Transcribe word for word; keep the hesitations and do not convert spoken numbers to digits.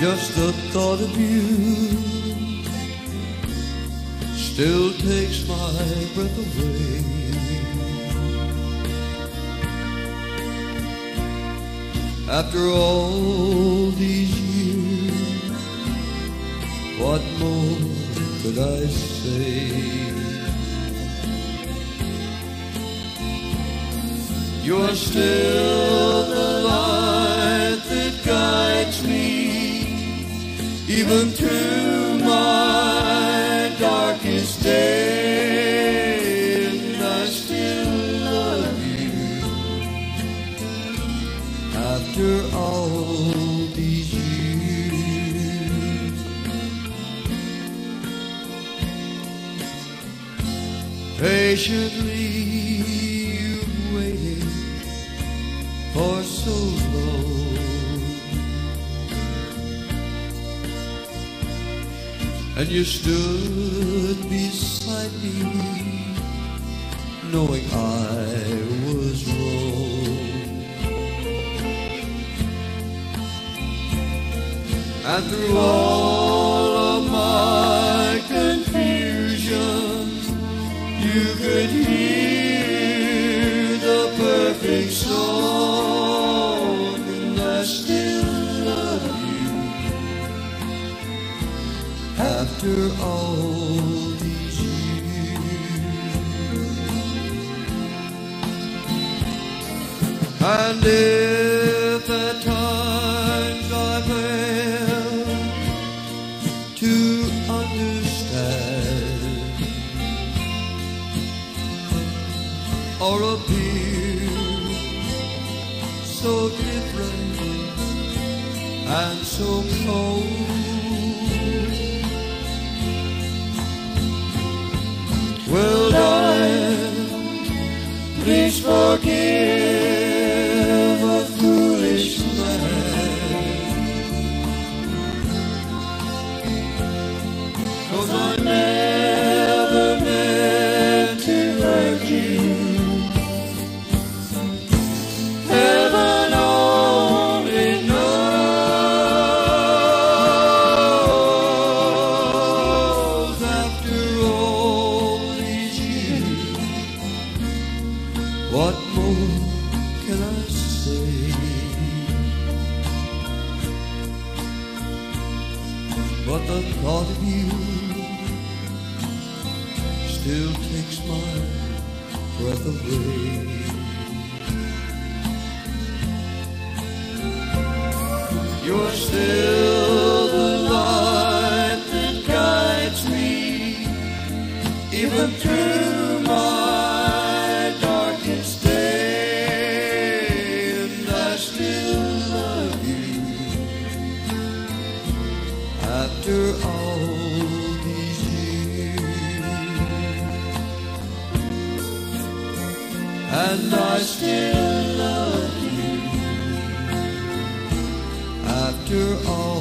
Just the thought of you still takes my breath away. After all these years, what more could I say? You are still the light that guides me, even through my darkest day, and I still love you after all these years. Patiently you've waited for so long, and you stood beside me, knowing I was wrong. And through all of my confusion, you could hear the perfect song, and I still love you after all these years. And if at times I fail to understand or appear so different and so cold, well, darling, please forgive a foolish man, 'cause I never meant to hurt you. Heaven only knows, after all these years, what more can I say? But the thought of you still takes my breath away. You're still the light that guides me, even through my darkest day, and I still love you after all these years, and I still love you after all.